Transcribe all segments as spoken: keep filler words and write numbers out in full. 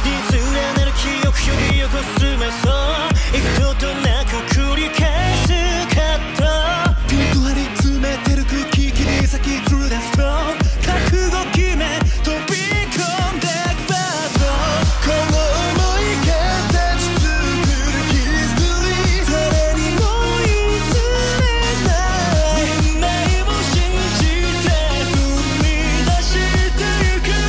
連なる記憶呼び起こす瞑想幾度となく繰り返す葛藤ピンク張り詰めてる空気切り裂き Through the storm 覚悟決め飛び込んでくバードこの想い形作る History 誰にも譲れない運命を信じて踏み出してゆく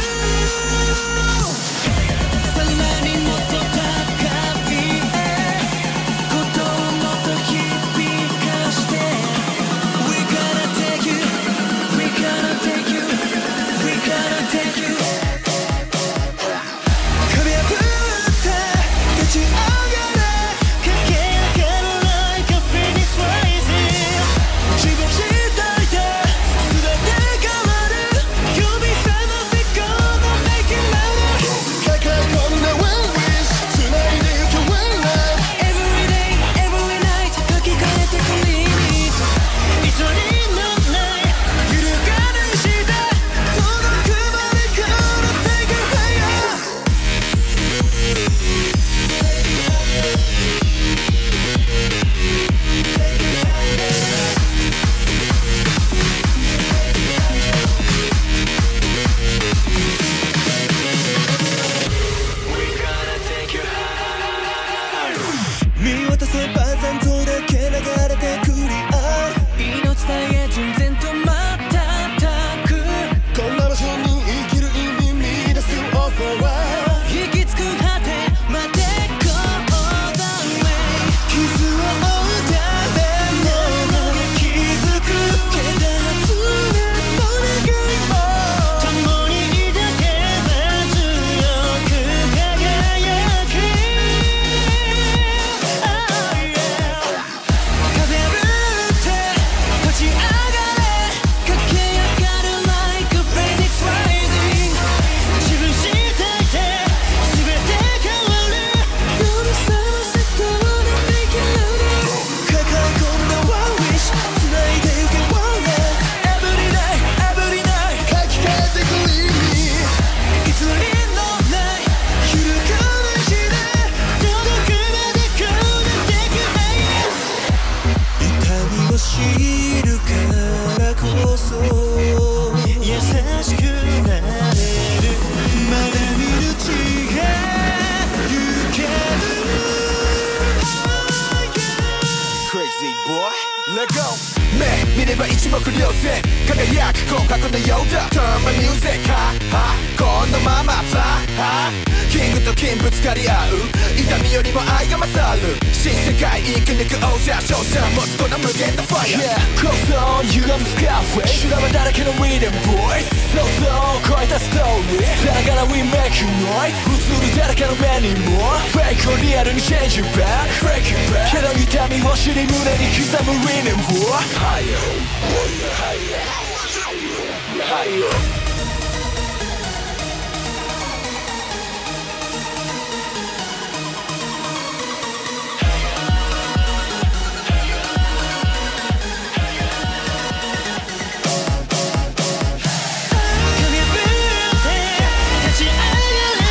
さらにもっと高みへ鼓動をもっと響かして We gonna take you We gonna take you We gonna take you 壁破って立ち上がれ駆け上がる Like a phoenix rising 自分次第で全て変わる You'll be famous we gonna make it louder 抱え込んだ One wish 繋いでゆけ One love Every day every night 書き換えてく Limit 偽りのない揺るがないして届くまで Gonna take it higher見渡せば残像だけ流れてくり合う命さえ純然と瞬くこんな場所に生きる意味見出すオファーは行き着く果てまで Go all the way 傷を負うための気づくけだつれの願いも共に抱けば強く輝く壁破って立ち上がれ駆け上がる Like a phoenix rising 自分次第で全て変わる You'll be famous we gonna make it louder 抱え込んだ One wish 繋いでゆけ One love Every day every night 書き換えてく Limit 偽りのない揺るがないして届くまで Gonna take it higher 痛みを知るからこそ優しくなれるまだ見ぬ地が行ける Crazy boy, let go 目見れば一目瞭然輝く広角のようだ Turn my music ははこのまま Fly はキングと金ぶつかり合う痛みよりも愛が勝る新世界生き抜く王者勝者持つこの無限の Fire Yeah, close on, you got the Scarface 修羅場だらけの Rhythm Voice 想像を超えたストーリーさながら We make you noise 映るだらけの目にも Fake をリアルに Change it back Break it back けど痛みを知り胸に刻む Rhythm Voice Higher, higher, higher 壁破って立ち上がれ